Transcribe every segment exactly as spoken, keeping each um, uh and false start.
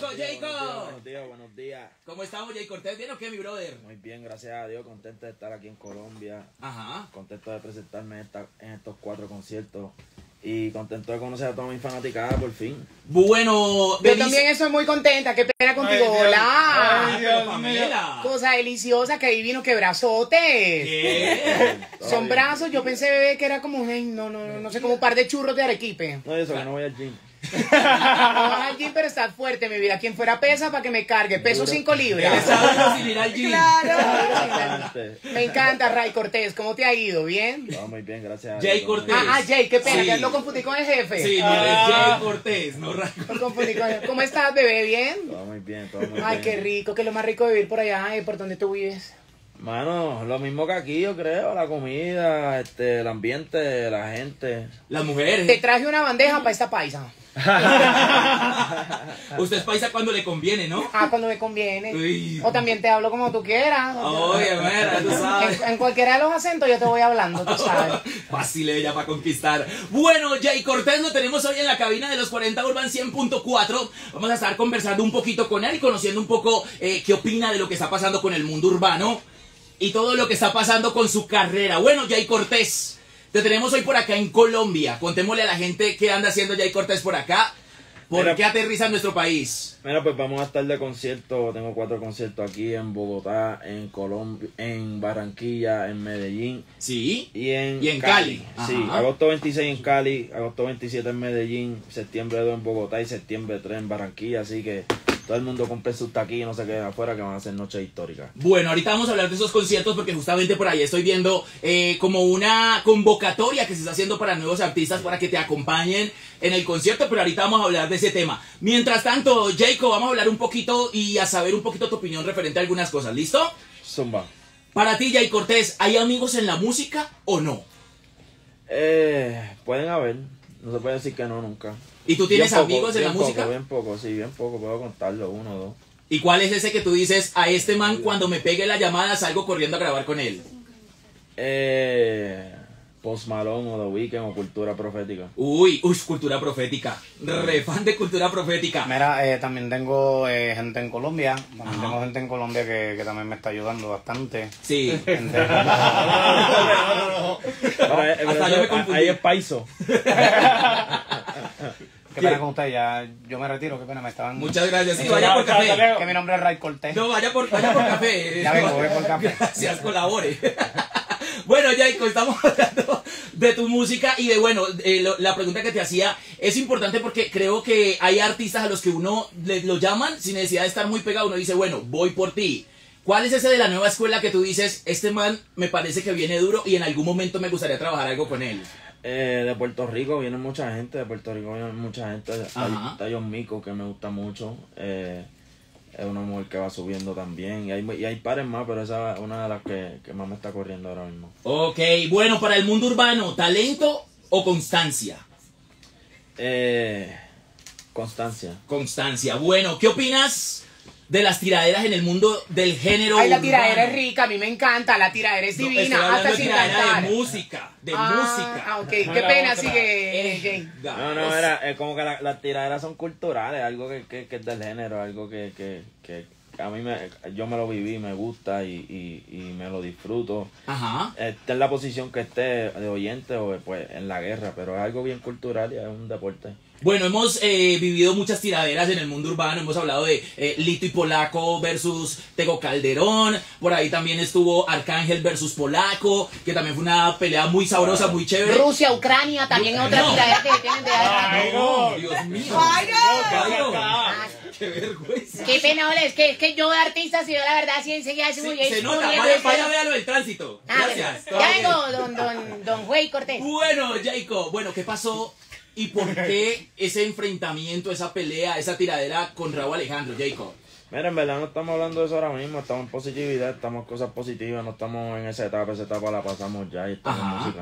Jacob. Buenos días, buenos días. ¿Cómo estamos, Jay Cortés? ¿Bien o qué, mi brother? Muy bien, gracias a Dios. Contento de estar aquí en Colombia. Ajá. Contento de presentarme en, esta, en estos cuatro conciertos. Y contento de conocer a toda mi fanaticada por fin. Bueno, yo Belice... también estoy muy contenta. Qué pena contigo. Ay, Dios. Hola. Ay, Dios mío. Pamela. Cosa deliciosa, que divino, que brazotes. ¿Qué? Todo Son bien. brazos. Yo pensé, bebé, que era como, ay, no, no, no, no sé, como un par de churros de arequipe. No, eso que no voy al gym. No vas al gym, pero estás fuerte, mi vida. Quien fuera pesa para que me cargue. Peso Duro. cinco Él libras. sabe sin ir al gym. Claro. Exactamente. Me encanta, Ray Cortés. ¿Cómo te ha ido? ¿Bien? Todo muy bien, gracias a Jay Dios. Cortés. Ah, ah, Jay, qué pena, Sí. que lo confundí con el jefe. Sí, no, Ah. es Jay Cortés, no Ray. Lo confundí con el... ¿Cómo estás, bebé? ¿Bien? Todo muy bien, todo muy Ay, bien. qué rico, que es lo más rico de vivir por allá, eh, por donde tú vives. Mano, lo mismo que aquí, yo creo. La comida, este, el ambiente, la gente. Las Te mujeres. traje una bandeja para esta paisa. Usted es paisa cuando le conviene, ¿no? Ah, cuando me conviene. Uy. O también te hablo como tú quieras. Oye, mira, tú sabes. En, en cualquiera de los acentos yo te voy hablando, tú sabes. Fácil ella para conquistar. Bueno, Jay Cortés lo tenemos hoy en la cabina de los cuarenta Urban cien punto cuatro. Vamos a estar conversando un poquito con él y conociendo un poco eh, qué opina de lo que está pasando con el mundo urbano y todo lo que está pasando con su carrera. Bueno, Jay Cortés, te tenemos hoy por acá en Colombia. Contémosle a la gente qué anda haciendo Jay Cortés por acá. ¿Por Mira, qué aterriza en nuestro país? Mira, pues vamos a estar de concierto. Tengo cuatro conciertos aquí en Bogotá, en Colombia, en Barranquilla, en Medellín. Sí. Y en, Y en Cali. Sí, Ajá. agosto veintiséis en Cali, agosto veintisiete en Medellín, septiembre dos en Bogotá y septiembre tres en Barranquilla. Así que todo el mundo compre sus taquillas, no se queden afuera, que van a ser noches históricas. Bueno, ahorita vamos a hablar de esos conciertos porque justamente por ahí estoy viendo eh, como una convocatoria que se está haciendo para nuevos artistas para que te acompañen en el concierto, pero ahorita vamos a hablar de ese tema. Mientras tanto, Jacob, vamos a hablar un poquito y a saber un poquito tu opinión referente a algunas cosas, ¿listo? Zumba. Para ti, Jay Cortés, ¿hay amigos en la música o no? Eh, pueden haber, no se puede decir que no nunca. ¿Y tú tienes Bien poco, amigos en la bien música? Poco, bien poco, sí, bien poco, puedo contarlo, uno o dos. ¿Y cuál es ese que tú dices, a este man cuando me pegue la llamada salgo corriendo a grabar con él? Eh, Post Malone o The Weeknd o Cultura Profética. Uy, uy, cultura profética. Re fan de cultura profética. Mira, eh, también tengo eh, gente en Colombia. También Ajá. tengo gente en Colombia que, que también me está ayudando bastante. Sí. Gente- Ahora, eh, pero hasta eso- yo me confundí. Ahí es paiso. Qué pena con usted, ya yo me retiro, qué pena, me estaban... Muchas gracias. Sí, vaya por café. Que mi nombre es Ray Cortés. No, vaya por, vaya por café. Ya vengo, voy por café. Gracias, colabore. Bueno, Jacob, estamos hablando de tu música y de, bueno, eh, lo- la pregunta que te hacía es importante porque creo que hay artistas a los que uno le, lo llaman sin necesidad de estar muy pegado. Uno dice, bueno, voy por ti. ¿Cuál es ese de la nueva escuela que tú dices, este man me parece que viene duro y en algún momento me gustaría trabajar algo con él? Eh, de Puerto Rico viene mucha gente, de Puerto Rico viene mucha gente. Hay, Ajá. está John Mico, que me gusta mucho. Eh, es una mujer que va subiendo también. Y hay, y hay pares más, pero esa es una de las que, que más me está corriendo ahora mismo. Ok, bueno, para el mundo urbano, ¿talento o constancia? Eh, Constancia. Constancia. Bueno, ¿qué opinas de las tiraderas en el mundo del género Ay, la urbano? tiradera es rica, a mí me encanta, la tiradera es No, estoy divina, hablando hasta de sin tiradera cantar. de música, de ah, música. Ah, ok, qué pena, sigue, Eh, Jay. No, no, era, es como que la- las tiraderas son culturales, algo que, que, que es del género, algo que, que, que a mí me, yo me lo viví, me gusta y, y, y me lo disfruto. Ajá. Esté en la posición que esté de oyente o pues en la guerra, pero es algo bien cultural y es un deporte. Bueno, hemos eh, vivido muchas tiraderas en el mundo urbano. Hemos hablado de eh, Lito y Polaco versus Tego Calderón. Por ahí también estuvo Arcángel versus Polaco, que también fue una pelea muy sabrosa, muy chévere. Rusia, Ucrania, también es otra No. tiradera que tienen de Ay, No, no. Dios mío. Ay, no. Gallo. Ah, Qué vergüenza. qué pena, ole, es que, es que yo de artista, si yo la verdad, sí enseguida Sí, se muy se nota, vaya, vaya, véalo del tránsito. Ah, Gracias. bueno. Ya vengo, don, don, don Juey Cortés. Bueno, Jacob, bueno, ¿qué pasó y por qué ese enfrentamiento, esa pelea, esa tiradera con Raúl Alejandro, Jacob? Mira, en verdad no estamos hablando de eso ahora mismo, estamos en positividad, estamos en cosas positivas, no estamos en esa etapa, esa etapa la pasamos ya y estamos en Ajá. música.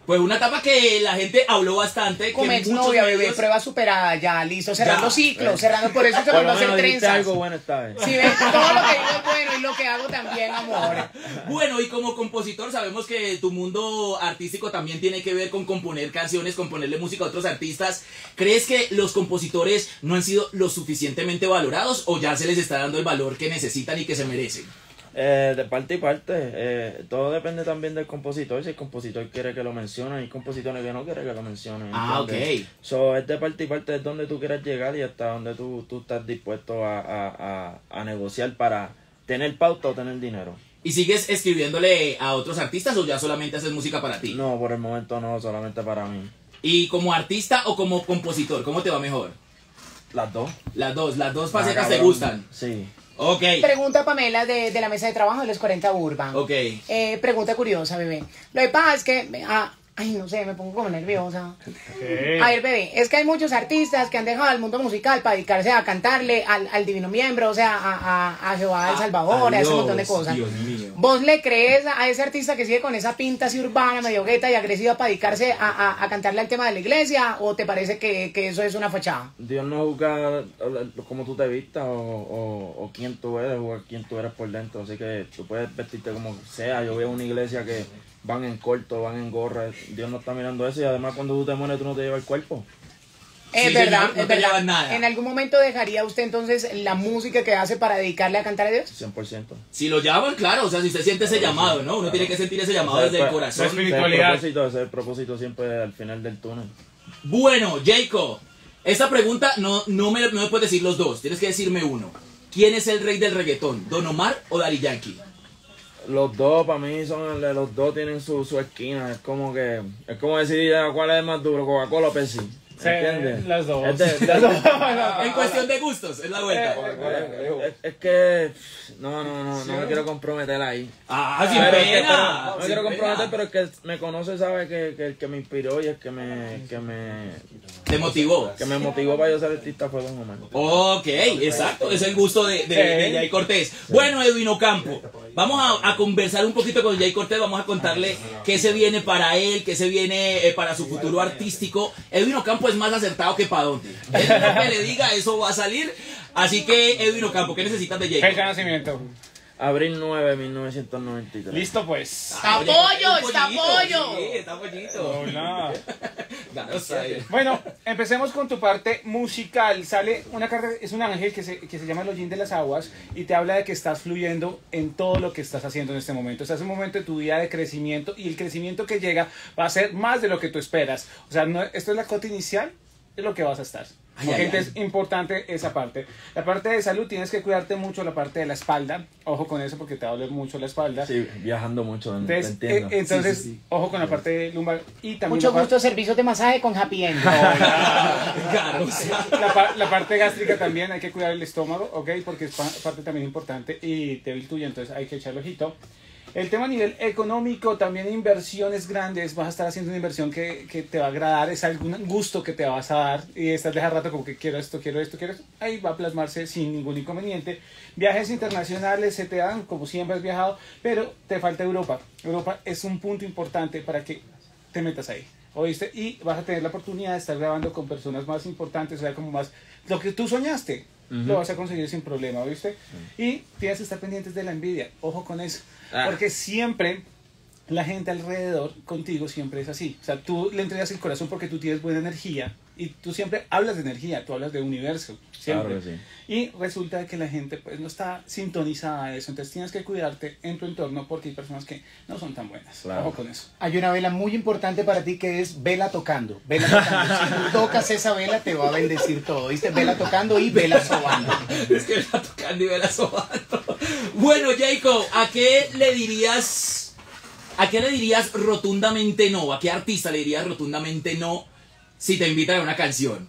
Pues una etapa que la gente habló bastante. Como que exnovia, muchos bebé, medios- prueba superada, ya, listo, cerrando Ya. ciclos, cerrando, por eso se Por mandó a lo hacer menos dijiste trenzas. algo bueno esta vez. Si ven, todo lo que digo es bueno y lo que hago también, amor. Bueno, y como compositor sabemos que tu mundo artístico también tiene que ver con componer canciones, componerle música a otros artistas. ¿Crees que los compositores no han sido lo suficientemente valorados o ya se les está dando el valor que necesitan y que se merecen? Eh, de parte y parte, eh, todo depende también del compositor. Si el compositor quiere que lo mencione, hay compositores que no quieren que lo mencionen. Ah, ¿entiendes? ok. So, es de parte y parte, es donde tú quieras llegar y hasta donde tú, tú estás dispuesto a, a, a, a negociar para tener pauta o tener dinero. ¿Y sigues escribiéndole a otros artistas o ya solamente haces música para ti? No, por el momento no, solamente para mí. ¿Y como artista o como compositor? ¿Cómo te va mejor? Las dos. Las dos, las dos Ah, facetas te cabrón. gustan. Sí. Ok, Pregunta Pamela de, de la mesa de trabajo de los cuarenta Urban. ok. Eh, pregunta curiosa, bebé. Lo que pasa es que, ah, ay, no sé, me pongo como nerviosa. A ver, bebé, es que hay muchos artistas que han dejado el mundo musical para dedicarse a cantarle al, al divino miembro, o sea, a, a, a Jehová del Salvador, a, ese montón de cosas. Dios mío. ¿Vos le crees a ese artista que sigue con esa pinta así urbana, medio gueta y agresiva para dedicarse a, a, a cantarle al tema de la iglesia? ¿O te parece que, que eso es una fachada? Dios no juzga cómo tú te vistas o, o, o quién tú eres o quién tú eres por dentro. Así que tú puedes vestirte como sea. Yo veo una iglesia que van en corto, van en gorra. Dios no está mirando eso y además cuando tú te mueres tú no te llevas el cuerpo. Es Sí, verdad, señor, no es te verdad. llevas nada. ¿En algún momento dejaría usted entonces la música que hace para dedicarle a cantar a Dios? cien por ciento. Si lo llaman, claro, o sea, si usted siente ese llamado, ¿no? Uno tiene que sentir ese llamado desde el corazón. Ese es Ese es el Espiritualidad. propósito, ese es el propósito siempre al final del túnel. Bueno, Jacob, esta pregunta no, no, me, no me puedes decir los dos, tienes que decirme uno. ¿Quién es el rey del reggaetón, Don Omar o Daddy Yankee? Los dos, para mí, son los dos tienen su, su esquina. Es como que, es como decidir ya cuál es más duro, Coca-Cola o Pepsi. Sí, ¿Entiendes? las dos. Es, de- de- En cuestión de gustos, es la vuelta. es- es que, no, no, no, no me quiero comprometer ahí. Ah, sin Pero es que- pena. pero- no me sin quiero comprometer, pena. pero el que me conoce sabe que, que el que me inspiró y el que me, que me, Te motivó. que me motivó para yo ser artista fue Don Omar. Ok, exacto, es el gusto de, de, de Jay Cortés. Bueno, Edwin Ocampo, vamos a, a conversar un poquito con Jay Cortés, vamos a contarle qué se viene para él, qué se viene eh, para su futuro artístico. Edwin Ocampo es más acertado que para dónde. Él lo que le diga, eso va a salir. Así que, Edwin Ocampo, ¿qué necesitas de Jay? Fecha de nacimiento. Abril nueve, mil novecientos noventa y tres. Listo, pues. ¡Está Oye, pollo, un está pollito, pollo! Sí, está pollito. Hola. Claro, sí. Bueno, empecemos con tu parte musical. Sale una carta, es un ángel que se, que se llama el Hollín de las Aguas y te habla de que estás fluyendo en todo lo que estás haciendo en este momento. Estás en un momento de tu vida de crecimiento y el crecimiento que llega va a ser más de lo que tú esperas. O sea, no, esto es la cota inicial de lo que vas a estar. Ay, Ok, ay, entonces ay. importante esa parte. La parte de salud tienes que cuidarte mucho la parte de la espalda. Ojo con eso porque te va a doler mucho la espalda. Sí, viajando mucho, te Entonces, entiendo. eh, entonces Sí, sí, sí. ojo con la parte de lumbar y también Mucho la par- gusto, servicios de masaje con Happy End. Claro, o sea, La, pa- la parte gástrica también, hay que cuidar el estómago, ¿ok? Porque es pa- parte también importante y débil tuya, entonces hay que echarle ojito. El tema a nivel económico, también inversiones grandes, vas a estar haciendo una inversión que, que te va a agradar, es algún gusto que te vas a dar y estás de rato como que quiero esto, quiero esto, quiero esto, ahí va a plasmarse sin ningún inconveniente. Viajes internacionales se te dan, como siempre has viajado, pero te falta Europa. Europa es un punto importante para que te metas ahí. ¿Oíste? Y vas a tener la oportunidad de estar grabando con personas más importantes, o sea, como más... Lo que tú soñaste, lo vas a conseguir sin problema, ¿oíste? Y tienes que estar pendientes de la envidia. Ojo con eso. Ah. Porque siempre la gente alrededor contigo siempre es así. O sea, tú le entregas el corazón porque tú tienes buena energía y tú siempre hablas de energía, tú hablas de universo, siempre. Claro que sí. Y resulta que la gente pues no está sintonizada a eso. Entonces tienes que cuidarte en tu entorno porque hay personas que no son tan buenas. Claro. Ojo con eso. Hay una vela muy importante para ti que es vela tocando. Vela tocando. Si tú tocas esa vela te va a bendecir todo. ¿Viste? Vela tocando y vela sobando. es que la tocando y la sobando. Bueno, Jacob, ¿a qué le dirías, a qué le dirías rotundamente no? ¿A qué artista le dirías rotundamente no si te invitan a una canción?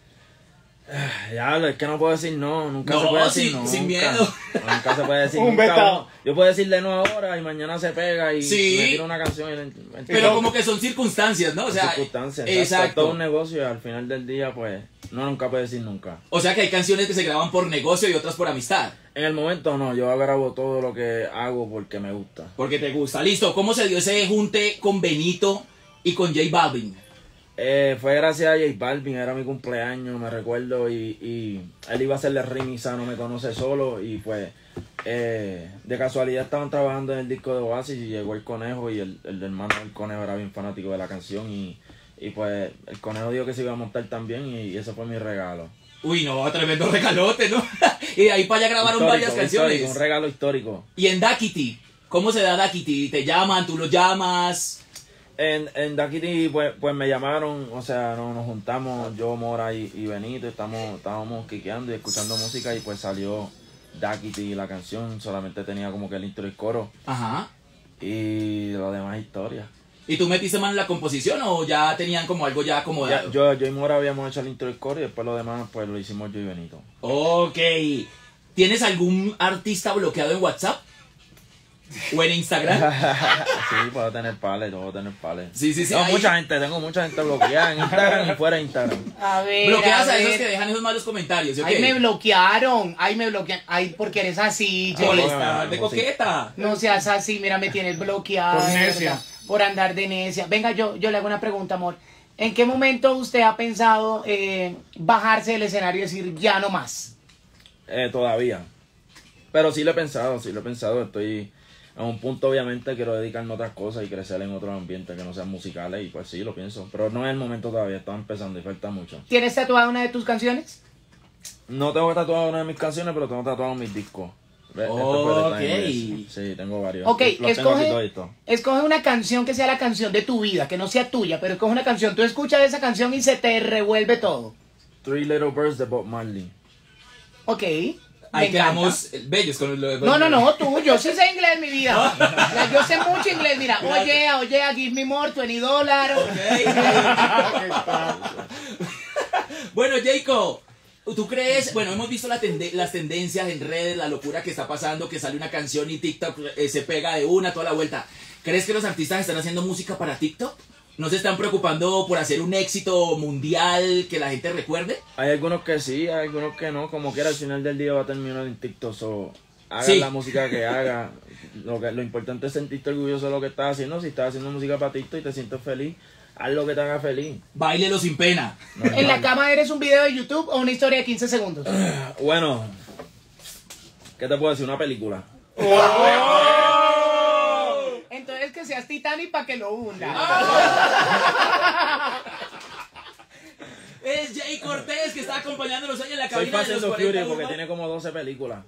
Ya, es que no puedo decir no, nunca No, se puede decir sin- no. sin nunca. miedo. Nunca se puede decir Un nunca. vetado. Yo puedo decirle no ahora y mañana se pega y Sí. me tira una canción y le- Pero como que son circunstancias, ¿no? O sea, circunstancias. Exacto. Es todo exacto. un negocio y al final del día, pues, no nunca puede decir nunca. O sea que hay canciones que se graban por negocio y otras por amistad. En el momento no, yo grabo todo lo que hago porque me gusta. Porque te gusta. Listo, ¿cómo se dio ese junte con Benito y con J Balvin? Eh, fue gracias a J Balvin, era mi cumpleaños, me recuerdo, y, y él iba a hacerle remix a No Me Conoce Solo, y pues eh, de casualidad estaban trabajando en el disco de Oasis y llegó el Conejo, y el, el hermano del Conejo era bien fanático de la canción, y, y pues el Conejo dijo que se iba a montar también, y, y ese fue mi regalo. Uy, no, tremendo regalote, ¿no? Y de ahí para allá grabaron Histórico, varias canciones. histórico, un regalo histórico. Y en Daquiti, ¿cómo se da Daquiti? ¿Te llaman, tú los llamas? En, en Daquiti pues, pues me llamaron, o sea, nos, nos juntamos, yo, Mora y, y Benito, estamos, estábamos quiqueando y escuchando música y pues salió Daquiti, la canción, solamente tenía como que el intro y coro. Ajá. Y lo demás historia. ¿Y tú metiste mano en la composición o ya tenían como algo ya acomodado? Ya, yo, yo y Mora habíamos hecho el intro y coro y después lo demás pues lo hicimos yo y Benito. Ok. ¿Tienes algún artista bloqueado en WhatsApp? ¿O en Instagram? Sí, puedo tener pales, puedo tener pales. Sí, sí, sí. Tengo ahí- mucha gente, tengo mucha gente bloqueada en Instagram y fuera de Instagram. A ver, Bloqueas a, a esos ver. que dejan esos malos comentarios, ¿sí? Ay, me bloquearon. Ay, me bloquean. Ay, porque eres así, Jay. Molesta, de Sí. coqueta. No seas así, mira, me tienes bloqueado. Por de necia. verdad, por andar de necia. Venga, yo, yo le hago una pregunta, amor. ¿En qué momento usted ha pensado eh, bajarse del escenario y decir ya no más? Eh, todavía. Pero sí lo he pensado, sí lo he pensado. Estoy a un punto, obviamente, quiero dedicarme a otras cosas y crecer en otros ambientes que no sean musicales. Y pues sí, lo pienso. Pero no es el momento todavía, estamos empezando y falta mucho. ¿Tienes tatuada una de tus canciones? No tengo tatuado una de mis canciones, pero tengo tatuado mis discos. Ve, este fue Ok. de Timeless. Sí, tengo varios. Ok, Los tengo aquí escoge, toditos. escoge una canción que sea la canción de tu vida, que no sea tuya, pero escoge una canción. Tú escuchas esa canción y se te revuelve todo. Three Little Birds de Bob Marley. Ok. me Ahí encanta. quedamos bellos con lo de... No, no, no, tú, yo sí sé inglés, mi vida. Ya, yo sé mucho inglés, mira. Oye, oye, give me more, veinte dólares. Bueno, Jacob, ¿tú crees? Bueno, hemos visto la tende- las tendencias en redes, la locura que está pasando, que sale una canción y TikTok eh, se pega de una toda la vuelta. ¿Crees que los artistas están haciendo música para TikTok? ¿No se están preocupando por hacer un éxito mundial que la gente recuerde? Hay algunos que sí, hay algunos que no. Como quiera, al final del día va a terminar en TikTok. So, haga Sí. la música que haga. Lo, que, lo importante es sentirte orgulloso de lo que estás haciendo. Si estás haciendo música para TikTok y te sientes feliz, haz lo que te haga feliz. Báilelo sin pena. ¿En la cama eres un video de YouTube o una historia de quince segundos? Bueno, ¿qué te puedo decir? Una película. Entonces que seas Titanic para que lo hunda. Es Jay Cortés que está acompañándonos hoy en la Soy cabina Fast de and los the Furious cuarenta porque Urban. tiene como doce películas.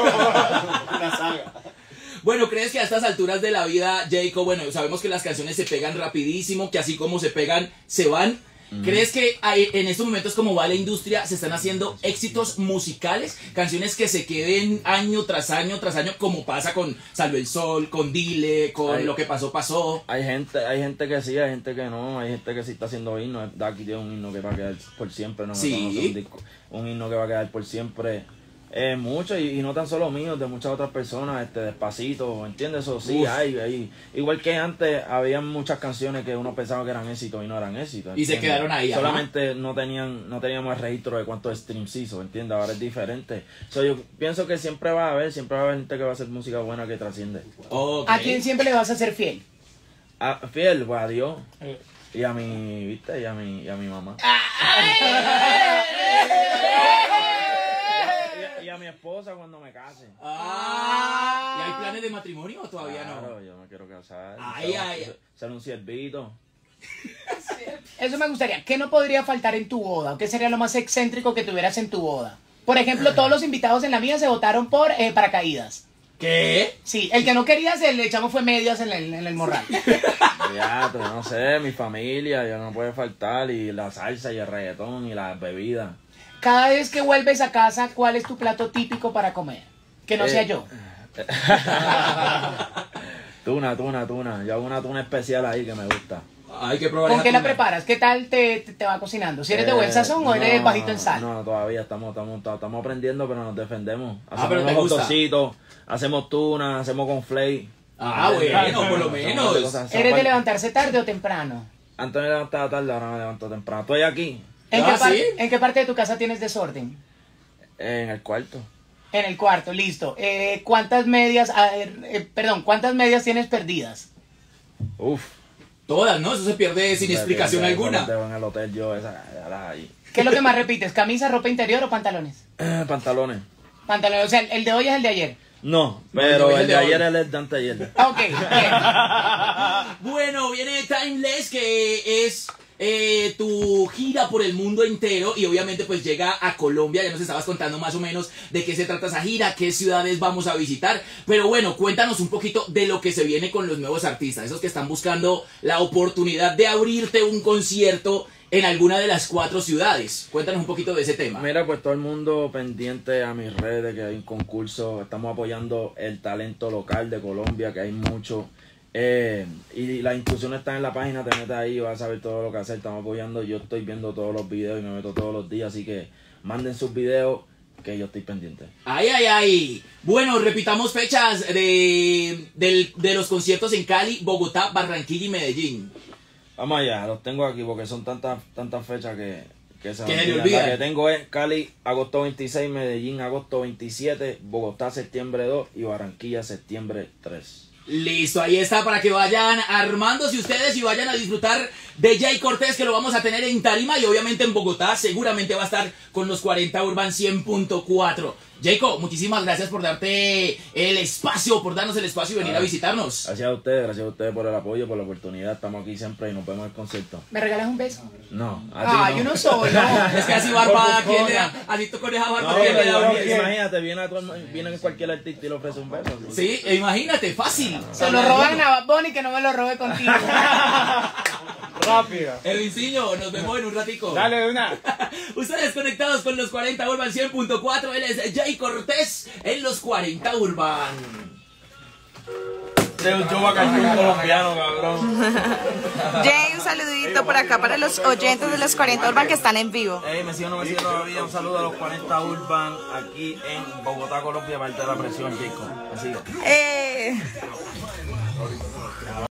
Bueno, ¿crees que a estas alturas de la vida, Jacob, bueno, sabemos que las canciones se pegan rapidísimo, que así como se pegan, se van? ¿Crees que hay- en estos momentos como va la industria se están haciendo éxitos musicales? Canciones que se queden año tras año tras año, como pasa con Salve el Sol, con Dile, con Ay. Lo que pasó, pasó. Hay gente, hay gente que sí, hay gente que no, hay gente que sí está haciendo himnos. Daki tiene un himno que va a quedar por siempre, no me Sí. conoce, un, disco- un himno que va a quedar por siempre. Eh, mucho, y, y no tan solo míos, de muchas otras personas, este Despacito, ¿entiendes? Eso sí, Uf. hay, hay. Igual que antes, había muchas canciones que uno pensaba que eran éxitos y no eran éxitos. Y se ¿entiendes? quedaron ahí, ajá. Solamente no tenían, no teníamos el registro de cuántos streams hizo, ¿entiendes? Ahora es diferente. So, yo pienso que siempre va a haber, siempre va a haber gente que va a hacer música buena que trasciende. Ok. ¿A quién siempre le vas a ser fiel? A, fiel, pues a Dios. Eh. Y a mi, ¿viste? Y a mi, y a mi mamá. Y, y a mi esposa cuando me case. Ah, ¿y hay planes de matrimonio o todavía Claro, no? yo me quiero casar. Ay, ser, ay. ser- ser un siervito. Eso me gustaría. ¿Qué no podría faltar en tu boda? ¿O qué sería lo más excéntrico que tuvieras en tu boda? Por ejemplo, todos los invitados en la mía se votaron por eh, paracaídas. ¿Qué? Sí, el que no quería se le echamos fue medias en el, en el morral. Teatro, no sé, mi familia, ya no puede faltar. Y la salsa y el reggaetón y las bebidas. Cada vez que vuelves a casa, ¿cuál es tu plato típico para comer? Que no Eh, sea yo. Tuna, tuna, tuna. Yo hago una tuna especial ahí que me gusta. Hay que probar ¿Con esa qué la tuna. preparas? ¿Qué tal te, te, te va cocinando? ¿Si eres de buen Eh, sazón o eres no, bajito en sal? No, todavía estamos, estamos, estamos aprendiendo, pero nos defendemos. Ah, Hacemos pero te unos gusta. hotdogcitos, hacemos tuna, hacemos con flake. Ah, bueno, por lo menos. ¿Eres de levantarse tarde o temprano? Antes me levantaba tarde, ahora me levanto temprano. Estoy aquí, ¿En, Ah, qué par- ¿sí? ¿En qué parte de tu casa tienes desorden? en el cuarto. En el cuarto, listo. Eh, ¿Cuántas medias, a ver, eh, perdón, cuántas medias tienes perdidas? Uf, Todas, ¿no? Eso se pierde sin explicación alguna. En el hotel yo, esa, ahí. ¿Qué es lo que más repites? ¿Camisa, ropa interior o pantalones? Eh, pantalones. Pantalones, o sea, el de hoy es el de ayer. No, pero el de ayer es el de anteayer. Ok, bien. Bueno, viene Timeless, que es eh, tu gira por el mundo entero y obviamente pues llega a Colombia. Ya nos estabas contando más o menos de qué se trata esa gira, qué ciudades vamos a visitar. Pero bueno, cuéntanos un poquito de lo que se viene con los nuevos artistas, esos que están buscando la oportunidad de abrirte un concierto en alguna de las cuatro ciudades. Cuéntanos un poquito de ese tema. Mira, pues todo el mundo pendiente a mis redes, que hay un concurso, estamos apoyando el talento local de Colombia, que hay mucho. Eh, y las instrucciones están en la página, te metes ahí y vas a saber todo lo que hacer. Estamos apoyando, yo estoy viendo todos los videos y me meto todos los días, así que manden sus videos que yo estoy pendiente. Ay, ay, ay. Bueno, repitamos fechas de, del- de los conciertos en Cali, Bogotá, Barranquilla y Medellín. Vamos allá, los tengo aquí porque son tantas tantas fechas que, que se Que me se le olvidan. olvida. La que tengo es Cali, agosto veintiséis, Medellín, agosto veintisiete, Bogotá, septiembre dos y Barranquilla, septiembre tres. Listo, ahí está para que vayan armándose ustedes y vayan a disfrutar de Jay Cortés, que lo vamos a tener en Tarima y obviamente en Bogotá. Seguramente va a estar con los cuarenta Urban cien punto cuatro. Jayco, muchísimas gracias por darte el espacio, por darnos el espacio y venir a visitarnos. Gracias a ustedes, gracias a ustedes por el apoyo, por la oportunidad. Estamos aquí siempre y nos vemos en el concierto. ¿Me regalas un beso? No, así Ah, no. yo no soy, no. Es que así barba, ¿quién le da? Así tú con esa barba, No, ¿quién le pero da? yo- imagínate, viene, a tu- viene cualquier artista y le ofrece un beso. Sí, e imagínate, fácil. Se lo roban a Bad Bunny, que no me lo robe contigo. Rápido. Elvinciño, nos vemos en un ratico. Dale de una. Ustedes conectados con los cuarenta Urban cien punto cuatro, él es Jay Cortés en los cuarenta Urban. Yo voy a caer un colombiano, cabrón. Jay, un saludito por acá para los oyentes de los cuarenta Urban que están en vivo. Hey, me sigo, no me sigo todavía. Un saludo a los cuarenta Urban aquí en Bogotá, Colombia, parte de la presión, Jacob. Me sigo. Eh.